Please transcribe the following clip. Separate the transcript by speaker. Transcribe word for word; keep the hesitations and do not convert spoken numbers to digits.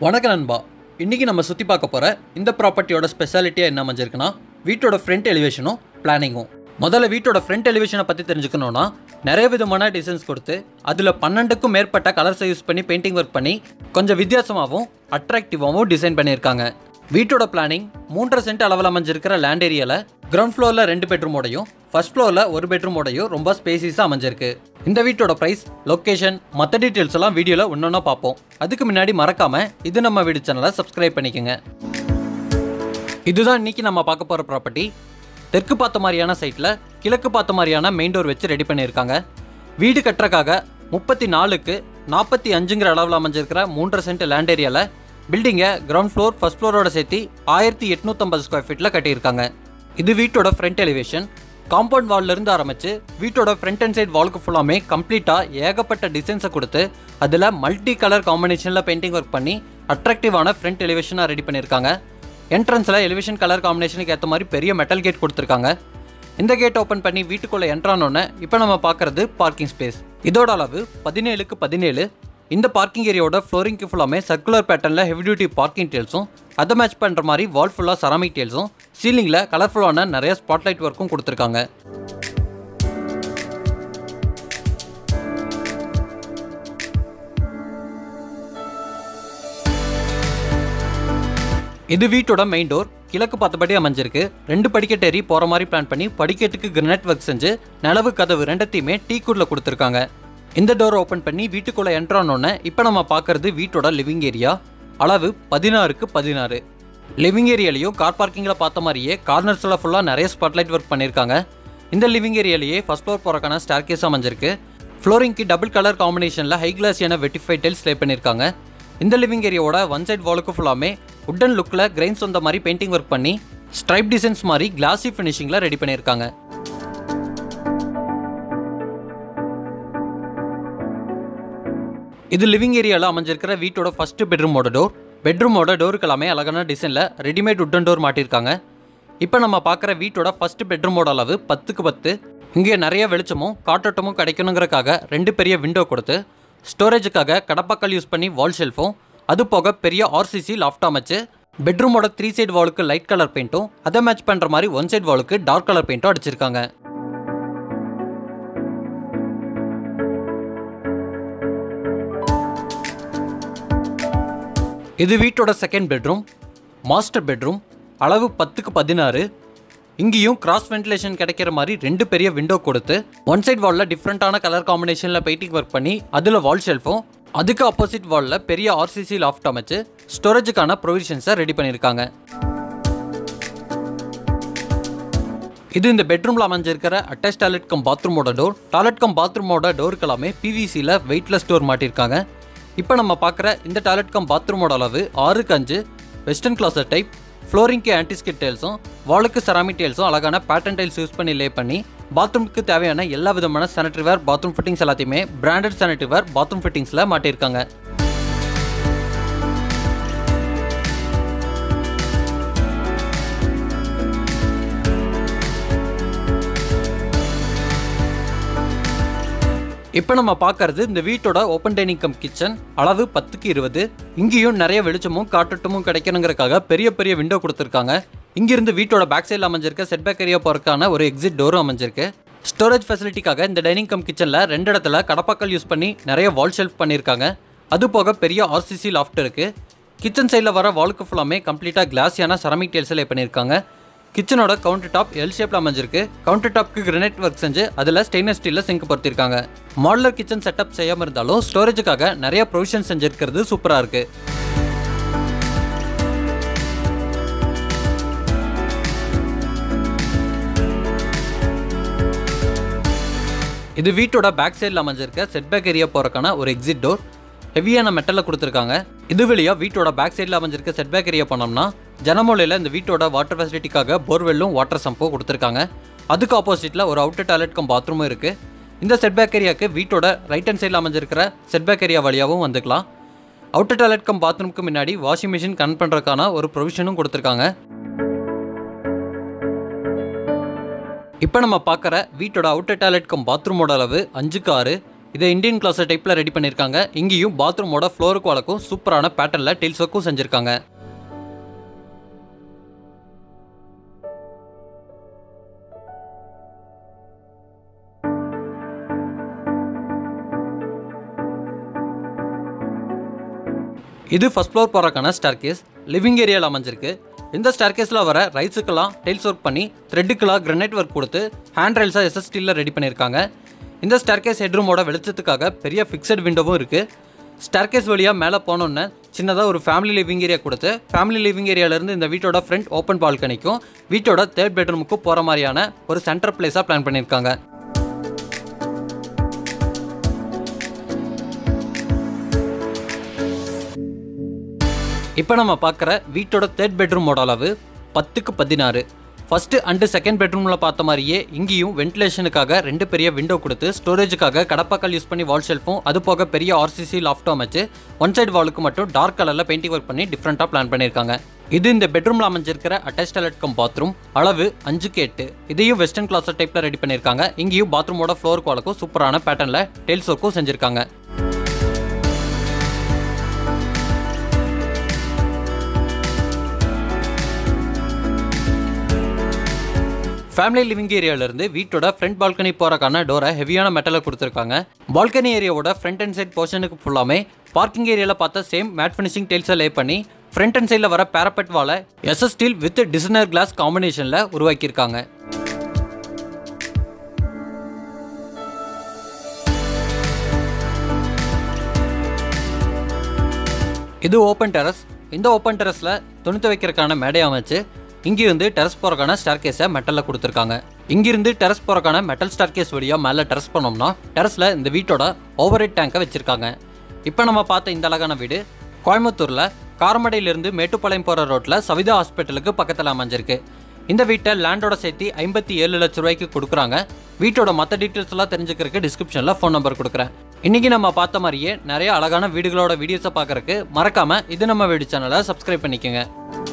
Speaker 1: வணக்கம் நண்பா. இன்றைக்கி நம்ம சுற்றி பார்க்க போகிற இந்த ப்ராப்பர்ட்டியோட ஸ்பெஷாலிட்டியாக என்ன அமைஞ்சிருக்குன்னா வீட்டோட ஃப்ரண்ட் எலிவேஷனும் பிளானிங்கும். முதல்ல வீட்டோட ஃப்ரண்ட் எலிவேஷனை பற்றி தெரிஞ்சுக்கணுன்னா நிறைய விதமான டிசைன்ஸ் கொடுத்து அதில் பன்னெண்டுக்கும் மேற்பட்ட கலர்ஸை யூஸ் பண்ணி பெயிண்டிங் ஒர்க் பண்ணி கொஞ்சம் வித்தியாசமாகவும் அட்ராக்டிவாகவும் டிசைன் பண்ணியிருக்காங்க. வீட்டோட பிளானிங் மூன்றரை சென்ட் அளவில் அமைஞ்சிருக்கிற லேண்ட் ஏரியாவில் கிரவுண்ட் ஃப்ளோரில் ரெண்டு பெட்ரூமோடையும் ஃபர்ஸ்ட் ஃப்ளோரில் ஒரு பெட்ரூமோடையும் ரொம்ப ஸ்பேசிஸாக அமைஞ்சிருக்கு. இந்த வீட்டோட ப்ரைஸ், லொக்கேஷன், மற்ற டீட்டெயில்ஸ் எல்லாம் வீடியோவில் ஒன்றொன்னா பார்ப்போம். அதுக்கு முன்னாடி மறக்காமல் இது நம்ம வீடு சேனலை சப்ஸ்கிரைப் பண்ணிக்கோங்க. இதுதான் இன்றைக்கி நம்ம பார்க்க போகிற ப்ராப்பர்ட்டி. தெற்கு பார்த்த மாதிரியான சைட்டில் கிழக்கு பார்த்த மாதிரியான மெயின் டோர் வச்சு ரெடி பண்ணியிருக்காங்க. வீடு கட்டுறக்காக முப்பத்தி நாலுக்கு நாற்பத்தி அஞ்சுங்கிற அளவில் அமைஞ்சிருக்கிற மூன்றரை சென்ட் லேண்ட் ஏரியாவில் பில்டிங்கை கிரவுண்ட் ஃப்ளோர் ஃபர்ஸ்ட் ஃப்ளோரோட சேர்த்து ஆயிரத்தி எட்நூற்றம்பது ஸ்கொயர் ஃபீட்டில் கட்டியிருக்காங்க. இது வீட்டோட ஃப்ரண்ட் எலிவேஷன். காம்பவுண்ட் வால்லேருந்து ஆரம்பித்து வீட்டோட ஃப்ரண்ட் அண்ட் சைட் வால்க்கு ஃபுல்லாமே கம்ப்ளீட்டாக ஏகப்பட்ட டிசைன்ஸை கொடுத்து அதில் மல்டி கலர் காம்பினேஷனில் பெயிண்டிங் ஒர்க் பண்ணி அட்ராக்டிவான ஃப்ரண்ட் எலிவேஷனாக ரெடி பண்ணியிருக்காங்க. என்ட்ரன்ஸில் எலிவேஷன் கலர் காம்பினேஷனுக்கு ஏற்ற மாதிரி பெரிய மெட்டல் கேட் கொடுத்துருக்காங்க. இந்த கேட் ஓப்பன் பண்ணி வீட்டுக்குள்ளே என்ட்ரானோன்னே இப்போ நம்ம பார்க்குறது பார்க்கிங் ஸ்பேஸ். இதோட அளவு பதினேழுக்கு பதினேழு. இந்த பார்க்கிங் ஏரியாவோட ஃப்ளோரிங்க்கு ஃபுல்லாமே சர்க்குலர் பேட்டர்னில் ஹெவி டியூட்டி பார்க்கிங் டேல்ஸும் அதை மேட்ச் பண்ணுற மாதிரி வால் ஃபுல்லாக செராமிக் டேல்ஸும் சீலிங்கில் கலர்ஃபுல்லான நிறைய ஸ்பாட்லைட் ஒர்க்கும் கொடுத்துருக்காங்க. இது வீட்டோட மெயின் டோர். கிழக்கு பார்த்தபடி அமைஞ்சிருக்கு. ரெண்டு படிக்கட்டு ஏறி போகிற மாதிரி பிளான் பண்ணி படிக்கட்டுக்கு கிரனைட் ஒர்க் செஞ்சு நிலவு கதவு ரெண்டத்தையுமே டீ குட்ல கொடுத்துருக்காங்க. இந்த டோர் ஓப்பன் பண்ணி வீட்டுக்குள்ளே என்ட்ரானோன்னே இப்போ நம்ம பார்க்குறது வீட்டோட லிவிங் ஏரியா. அளவு பதினாறுக்கு பதினாறு. லிவிங் ஏரியாலையும் கார் பார்க்கிங்கில் பார்த்த மாதிரியே கார்னர்ஸில் ஃபுல்லாக நிறைய ஸ்பாட்லைட் ஒர்க் பண்ணியிருக்காங்க. இந்த லிவிங் ஏரியாலேயே ஃபர்ஸ்ட் ஃப்ளோர் போகிறக்கான ஸ்டார் கேஸ் அமைஞ்சிருக்கு. ஃப்ளோரிங்க்கு டபுள் கலர் காம்பினேஷனில் ஹை கிளாஸியான வெட்டிஃபை டைல்ஸ் லே பண்ணியிருக்காங்க. இந்த லிவிங் ஏரியாவோட ஒன் சைட் வாலுக்கு ஃபுல்லாமே உட்டன் லுக்கில் கிரைன்ஸ் வந்த மாதிரி பெயிண்டிங் ஒர்க் பண்ணி ஸ்ட்ரைப் டிசைன்ஸ் மாதிரி கிளாஸி ஃபினிஷிங்கில் ரெடி பண்ணியிருக்காங்க. இது லிவிங் ஏரியாவில் அமைஞ்சிருக்கிற வீட்டோட ஃபர்ஸ்ட் பெட்ரூமோட டோர். பெட்ரூமோட டோருக்கு எல்லாமே அழகான டிசைனில் ரெடிமேட் உட்டன் டோர் மாட்டியிருக்காங்க. இப்போ நம்ம பார்க்குற வீட்டோட ஃபர்ஸ்ட் பெட்ரூமோட அளவு பத்துக்கு பத்து. இங்கே நிறைய வெளிச்சமும் காற்றோட்டமும் கிடைக்கணுங்கிறக்காக ரெண்டு பெரிய விண்டோ கொடுத்து ஸ்டோரேஜுக்காக கடப்பாக்கல் யூஸ் பண்ணி வால் ஷெல்ஃபும் அது போக பெரிய ஆர்சிசி லாஃப்ட் அமைச்சு பெட்ரூமோட த்ரீ சைட் வாலுக்கு லைட் கலர் பெயிண்ட்டும் அதை மேட்ச் பண்ணுற மாதிரி ஒன் சைட் வாலுக்கு டார்க் கலர் பெயிண்ட்டும் அடிச்சிருக்காங்க. இது வீட்டோட செகண்ட் பெட்ரூம், மாஸ்டர் பெட்ரூம். அளவு பத்துக்கு பதினாறு. இங்கேயும் கிராஸ் வென்டிலேஷன் கிடைக்கிற மாதிரி ரெண்டு பெரிய விண்டோ கொடுத்து ஒன் சைட் வாலில் டிஃப்ரெண்ட்டான கலர் காம்பினேஷனில் பெயிண்டிங் ஒர்க் பண்ணி அதில் வால் ஷெல்ஃபும் அதுக்கு ஆப்போசிட் வாலில் பெரிய ஆர்சிசி லாஃப்ட் அமைச்சு ஸ்டோரேஜுக்கான ப்ரொவிஷன்ஸை ரெடி பண்ணியிருக்காங்க. இது இந்த பெட்ரூமில் அமைஞ்சிருக்கிற அட்டாச் டாய்லெட் கம் பாத்ரூமோட டோர். டாய்லெட் கம் பாத்ரூமோட டோருக்கு எல்லாமே பிவிசியில் வெயிட்லெஸ் டோர் மாட்டியிருக்காங்க. இப்போ நம்ம பார்க்குற இந்த டாய்லெட் கம் பாத்ரூமோட அளவு ஆறுக்கு அஞ்சு. Western closet type. ஃப்ளோரிங்க்கு ஆன்டிஸ்கிட் டைல்ஸும் வாலுக்கு செராமிக் டைல்ஸும் அழகான பேட்டர்ன் டைல்ஸ் யூஸ் பண்ணி லே பண்ணி பாத்ரூமுக்கு தேவையான எல்லா விதமான சானிட்டரி வேர் பாத்ரூம் ஃபிட்டிங்ஸ் எல்லாத்தையுமே பிராண்டட் சானிட்டரி வேர் பாத்ரூம் ஃபிட்டிங்ஸில் மாட்டியிருக்காங்க. இப்போ நம்ம பார்க்கறது இந்த வீட்டோட ஓப்பன் டைனிங் கம் கிச்சன். அளவு பத்துக்கு இருபது. இங்கேயும் நிறைய வெளிச்சமும் காற்றோட்டமும் கிடைக்கணுங்கிறக்காக பெரிய பெரிய விண்டோ கொடுத்துருக்காங்க. இங்கிருந்து வீட்டோட பேக் சைடில் அமைஞ்சிருக்க செட் பேக் ஏரியா போகிறதுக்கான ஒரு எக்ஸிட் டோரும் அமைஞ்சிருக்கு. ஸ்டோரேஜ் ஃபெசிலிட்டிக்காக இந்த டைனிங் கம் கிச்சனில் ரெண்டு இடத்துல கடப்பாக்கல் யூஸ் பண்ணி நிறைய வால் ஷெல்ஃப் பண்ணியிருக்காங்க. அது போக பெரிய ஆர்சிசி லாஃப்ட் இருக்குது. கிச்சன் சைடில் வர வாலுக்கு ஃபுல்லாமே கம்ப்ளீட்டாக கிளாஸியான செராமிக் டைல்ஸ் லே பண்ணியிருக்காங்க. கிச்சனோட கவுண்டர் டாப் எல் ஷேப்பில் அமைஞ்சிருக்கு. கவுண்டர் டாப்க்கு கிரனைட் ஒர்க் செஞ்சு அதில் ஸ்டெயின்லெஸ் ஸ்டீலில் சிங்க் பொறுத்திருக்காங்க. மாடுலர் கிச்சன் செட்டப் செய்யாமல் இருந்தாலும் ஸ்டோரேஜுக்காக நிறைய ப்ரொவிஷன் செஞ்சிருக்கிறது சூப்பராக இருக்குது. இது வீட்டோட பேக் சைடில் அமைஞ்சிருக்க செட் பேக் ஏரியா போகிறக்கான ஒரு எக்ஸிட் டோர். ஹெவியான மெட்டலில் கொடுத்துருக்காங்க. இது வழியாக வீட்டோட பேக் சைடில் அமைஞ்சிருக்க செட் பேக் ஏரியா போனோம்னா ஜனமூலையில் இந்த வீட்டோட வாட்டர் ஃபெசிலிட்டிக்காக போர்வெல்லும் வாட்டர் சம்பும் கொடுத்துருக்காங்க. அதுக்கு ஆப்போசிட்டில் ஒரு அவுட்டர் டாய்லெட் கம் பாத்ரூமும் இருக்குது. இந்த செட் பேக் ஏரியாவுக்கு வீட்டோட ரைட் ஹேண்ட் சைடில் அமைஞ்சிருக்கிற செட் பேக் ஏரியா வழியாகவும் வந்துக்கலாம். அவுட்டர் டாய்லெட் கம் பாத்ரூமுக்கு முன்னாடி வாஷிங் மிஷின் கனெக்ட் பண்ணுறதுக்கான ஒரு ப்ரொவிஷனும் கொடுத்துருக்காங்க. இப்போ நம்ம பார்க்குற வீட்டோட அவுட்டர் டாய்லெட் கம் பாத்ரூமோட அளவு அஞ்சுக்கு ஆறு. இதை இந்தியன் கிளாஸ் டைப்பில் ரெடி பண்ணியிருக்காங்க. இங்கேயும் பாத்ரூமோட ஃப்ளோருக்கு வாலுக்கும் சூப்பரான பேட்டர்னில் டைல்ஸ் ஒர்க்கும் செஞ்சுருக்காங்க. இது ஃபர்ஸ்ட் ஃப்ளோர் போகிறக்கான ஸ்டார்கேஸ் லிவிங் ஏரியாவில் அமைஞ்சிருக்கு. இந்த ஸ்டார்கேஸில் வர ரைட்ஸுக்கெல்லாம் டைல்ஸ் ஒர்க் பண்ணி த்ரெட்டுக்கெல்லாம் கிரனைட் ஒர்க் கொடுத்து ஹேண்ட் ரைல்ஸாக எஸ்எஸ்டியில் ரெடி பண்ணியிருக்காங்க. இந்த ஸ்டார்கேஸ் ஹெட்ரூமோட வெளிச்சத்துக்காக பெரிய ஃபிக்ஸட் விண்டோவும் இருக்குது. ஸ்டார்கேஸ் வழியாக மேலே போனோன்னே சின்னதாக ஒரு ஃபேமிலி லிவிங் ஏரியா கொடுத்து ஃபேமிலி லிவிங் ஏரியாவிலேருந்து இந்த வீட்டோட ஃப்ரண்ட் ஓப்பன் பால்கனிக்கும் வீட்டோட தேர்ட் பெட்ரூமுக்கும் போகிற மாதிரியான ஒரு சென்டர் பிளேஸாக பிளான் பண்ணியிருக்காங்க. இப்போ நம்ம பார்க்குற வீட்டோட தேர்ட் பெட்ரூமோட அளவு பத்துக்கு பதினாறு. ஃபஸ்ட்டு அண்டு செகண்ட் பெட்ரூமில் பார்த்த மாதிரியே இங்கேயும் வென்டிலேஷனுக்காக ரெண்டு பெரிய விண்டோ கொடுத்து ஸ்டோரேஜுக்காக கடப்பாக்கல் யூஸ் பண்ணி வால் ஷெல்ஃபும் அது போக பெரிய ஆர்சிசி லாஃப்ட்டும் அமைச்சு ஒன் சைடு வாலுக்கு மட்டும் டார்க் கலரில் பெயிண்டிங் ஒர்க் பண்ணி டிஃப்ரெண்ட்டாக பிளான் பண்ணியிருக்காங்க. இது இந்த பெட்ரூமில் அமைஞ்சிருக்கிற அட்டாச் டாய்லெட் கம் பாத்ரூம். அளவு அஞ்சுக்கு எட்டு. இதையும் வெஸ்டர்ன் கிளாஸ் டைப்பில் ரெடி பண்ணியிருக்காங்க. இங்கேயும் பாத்ரூமோட ஃப்ளோருக்கு வாலுக்கும் சூப்பரான பேட்டர்னில் டைல்ஸ் ஒர்க்கும் செஞ்சுருக்காங்க. ஃபேமிலி லிவிங் ஏரியாவிலேருந்து வீட்டோட ஃப்ரண்ட் பால்கனி போகிறக்கான டோரை ஹெவியான மெட்டலில் கொடுத்துருக்காங்க. பால்கனி ஏரியாவோட ஃப்ரண்ட் அண்ட் சைட் போர்ஷனுக்கு ஃபுல்லாமே பார்க்கிங் ஏரியாவில் பார்த்த சேம் மேட் ஃபினிஷிங் டைல்ஸை லே பண்ணி ஃப்ரண்ட் அண்ட் சைடில் வர பேரப்பெட் வாலை SS steel with designer glass காம்பினேஷனில் உருவாக்கியிருக்காங்க. இது ஓப்பன் டெரஸ். இந்த ஓப்பன் டெரஸில் துணித்து வைக்கிறதுக்கான மேடை அமைச்சு இங்கிருந்து டெரஸ் போகிறக்கான ஸ்டார்கேஸை மெட்டலில் கொடுத்துருக்காங்க. இங்கிருந்து டெரஸ் போகிறக்கான மெட்டல் ஸ்டார்கேஸ் வழியாக மேலே டெரஸ் பண்ணோம்னா டெரஸில் இந்த வீட்டோட ஓவர் ஹெட் டேங்கை வச்சுருக்காங்க. இப்போ நம்ம பார்த்த இந்த அழகான வீடு கோயம்புத்தூரில் காரமடையிலிருந்து மேட்டுப்பாளையம் போகிற ரோட்டில் சவிதா ஹாஸ்பிட்டலுக்கு பக்கத்தில் அமைஞ்சிருக்கு. இந்த வீட்டை லேண்டோட சேர்த்து ஐம்பத்தி ஏழு லட்ச ரூபாய்க்கு கொடுக்குறாங்க. வீட்டோட மற்ற டீட்டெயில்ஸ் எல்லாம் தெரிஞ்சுக்கிறதுக்கு டிஸ்கிரிப்ஷனில் ஃபோன் நம்பர் கொடுக்குறேன். இன்றைக்கி நம்ம பார்த்த மாதிரியே நிறைய அழகான வீடுகளோட வீடியோஸை பார்க்குறதுக்கு மறக்காமல் இது நம்ம வீடு சேனலை சப்ஸ்கிரைப் பண்ணிக்கோங்க.